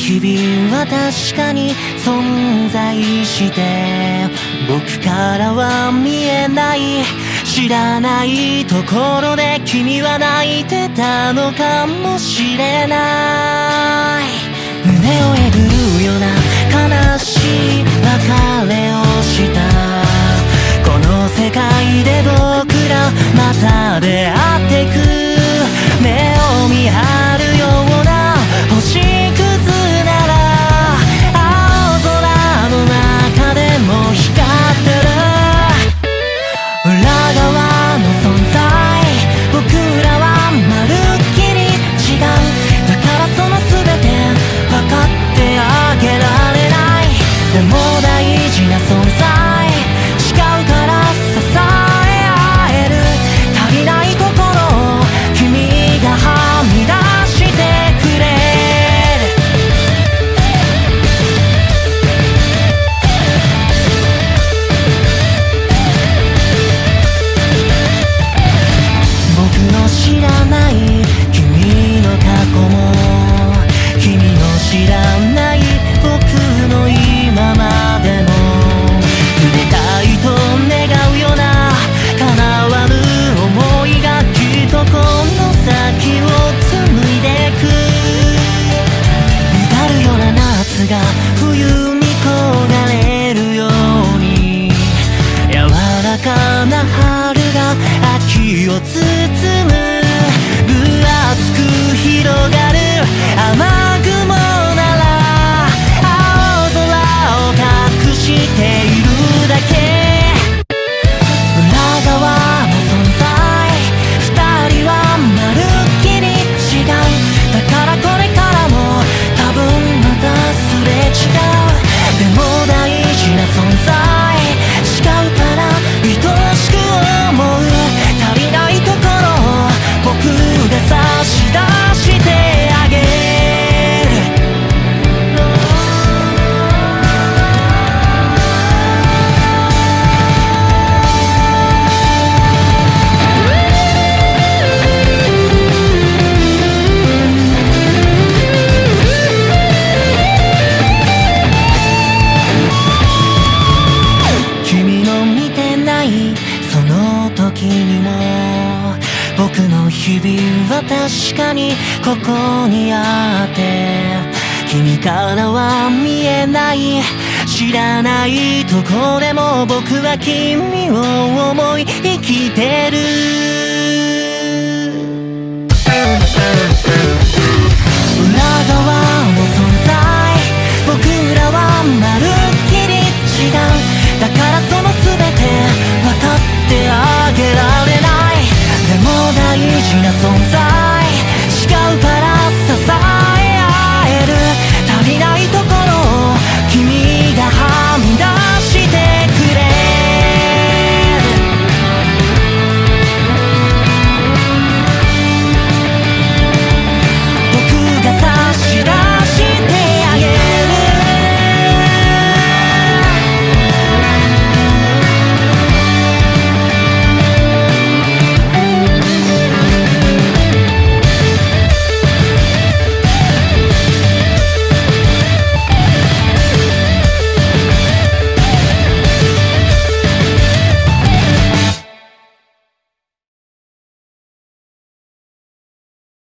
日々は確かに存在して僕からは見えない知らないところで君は泣いてたのかもしれない胸をえぐるような悲しい別れをしたこの世界で僕らまた出会ってく目を見張るような星屑なら青空の中でも光ってる裏側の存在僕らはまるっきり違うだからその全て分かってあげられないでも大事な存在違うから支え合える足りないところを君がはみ出してくれる僕の知らない君の過去も君の知らない僕の今までも触れたいと願うような叶わぬ想いがきっとこの先を紡いでくうだるような夏が冬に焦がれるように柔らかな春が秋を包む分厚く広がる雨雲なら青空を隠しているだけ裏側の存在二人はまるっきり違うだからこれからも多分またすれ違うでも大事な存在違うから愛しく思う足りないところを僕が差し出してあげる君の見てないその時にも僕の日々は確かにここにあって君からは見えない知らないとこでも僕は君を思い生きてる